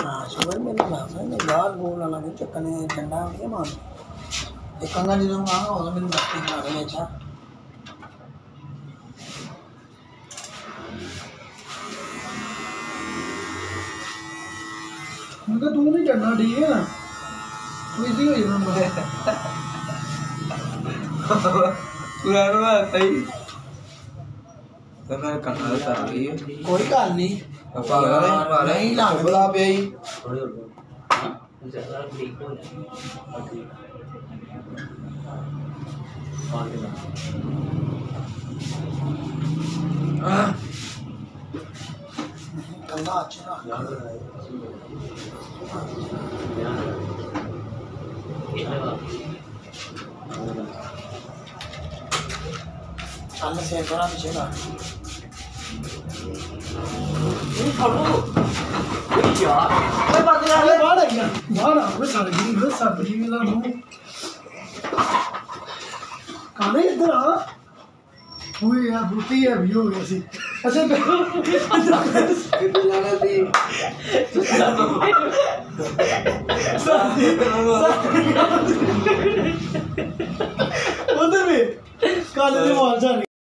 हाँ शुगर मेरे पास है नहीं बाहर गोल वाला भी चक्कने ठंडा हो गया मान एक कंगा जी लोग आना होगा मेरे बच्चे बना रहे अच्छा उनका तू नहीं करना ठीक है ना तू इसी को ही नंबर पूरा ना सही तो मैं करना कर रही है कोई गल नहीं नहीं लंघ बला पे ही ज़्यादा ब्रेक हो जाए कंगा अच्छा चल से थोड़ा पीछे का काने इधर आ हुई यार बुती है भी हो गया सी अच्छा जाना थी उधर भी काले दिमाग जाने